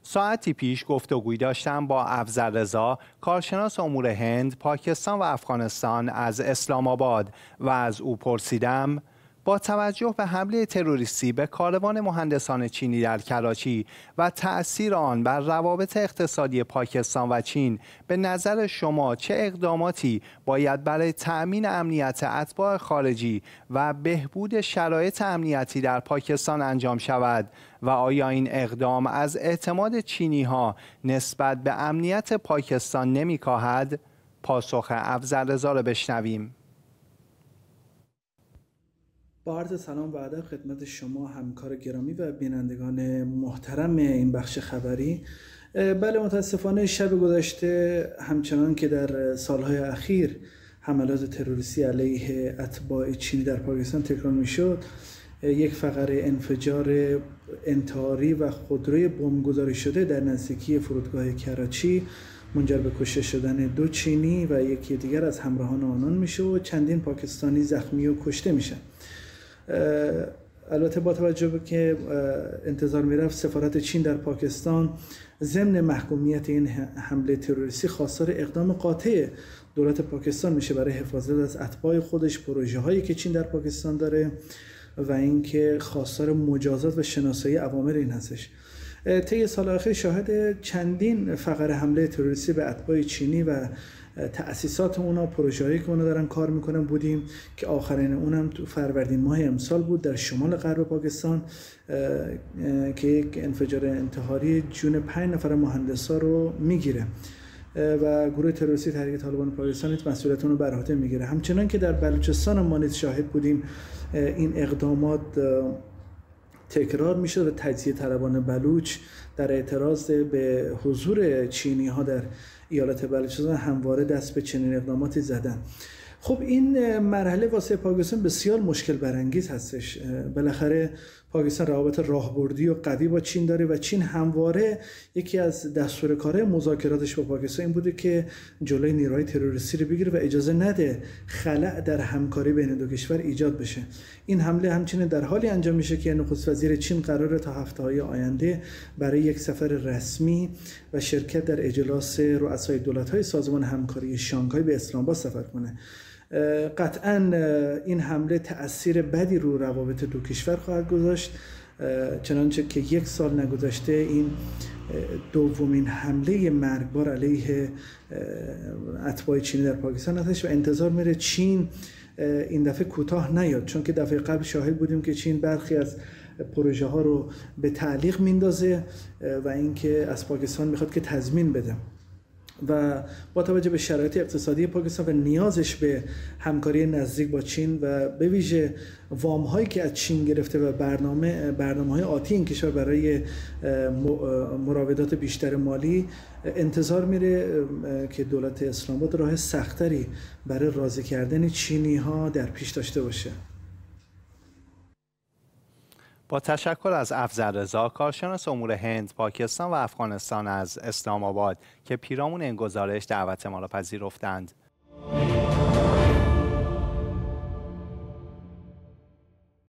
ساعتی پیش گفتگویی داشتم با افضل رضا، کارشناس امور هند، پاکستان و افغانستان از اسلام آباد و از او پرسیدم با توجه به حمله تروریستی به کاروان مهندسان چینی در کراچی و تأثیر آن بر روابط اقتصادی پاکستان و چین، به نظر شما چه اقداماتی باید برای تأمین امنیت اتباع خارجی و بهبود شرایط امنیتی در پاکستان انجام شود و آیا این اقدام از اعتماد چینی‌ها نسبت به امنیت پاکستان نمی‌کاهد؟ پاسخ افضل رضا را بشنویم. با عرض سلام و ادب خدمت شما همکار گرامی و بینندگان محترم این بخش خبری. بله، متاسفانه شب گذشته همچنان که در سالهای اخیر حملات تروریستی علیه اتباع چینی در پاکستان تکرار میشد، یک فقره انفجار انتحاری و خودروی بمبگذاری شده در نزدیکی فرودگاه کراچی منجر به کشته شدن 2 چینی و یکی دیگر از همراهان آنان میشه و چندین پاکستانی زخمی و کشته میشن. البته با توجه به که انتظار میرفت سفارت چین در پاکستان ضمن محکومیت این حمله تروریستی خواستار اقدام قاطع دولت پاکستان میشه برای حفاظت از اتباع خودش، پروژه هایی که چین در پاکستان داره و اینکه خواستار مجازات و شناسایی اوامر این هستش. طی سال اخیر شاهد چندین فقره حمله تروریستی به اتباع چینی و تأسیسات اونا، پروژه‌ای که اونا دارن کار میکنن بودیم که آخرین اونم تو فروردین ماه امسال بود در شمال غرب پاکستان که یک انفجار انتحاری جون 5 نفر مهندسا رو میگیره و گروه تروریستی تحریک طالبان پاکستان مسئولیت اون رو بر عهده میگیره. همچنان که در بلوچستان ما نیز شاهد بودیم این اقدامات تکرار میشد و تجزیه طلبان بلوچ در اعتراض به حضور چینی ها در ایالت بلوچستان همواره دست به چنین اقداماتی زدن. خب این مرحله واسه پاکستان بسیار مشکل برانگیز هستش. بالاخره پاکستان روابط راهبردی و قوی با چین داره و چین همواره یکی از دستورکارهای مذاکراتش با پاکستان این بوده که جلوی نیروهای تروریستی رو بگیره و اجازه نده خلأ در همکاری بین دو کشور ایجاد بشه. این حمله همچنین در حالی انجام میشه که نخست وزیر چین قراره تا هفته‌های آینده برای یک سفر رسمی و شرکت در اجلاس رؤسای دولت‌های سازمان همکاری شانگهای به اسلام آباد سفر کنه. قطعا این حمله تأثیر بدی رو روابط دو کشور خواهد گذاشت، چنانچه که 1 سال نگذشته این دومین حمله مرگبار علیه اتباع چینی در پاکستان هستش و انتظار میره چین این دفعه کوتاه نیاد، چون که دفعه قبل شاهد بودیم که چین برخی از پروژه ها رو به تعلیق میندازه و اینکه از پاکستان میخواد که تضمین بده و با توجه به شرایط اقتصادی پاکستان و نیازش به همکاری نزدیک با چین و به ویژه وام هایی که از چین گرفته و برنامه های آتی این کشور برای مراودات بیشتر مالی، انتظار میره که دولت اسلام آباد راه سختری برای راضی کردن چینی ها در پیش داشته باشه. با تشکر از افضل رضا، کارشناس امور هند، پاکستان و افغانستان از اسلام آباد که پیرامون این گزارش دعوت ما را پذیرفتند.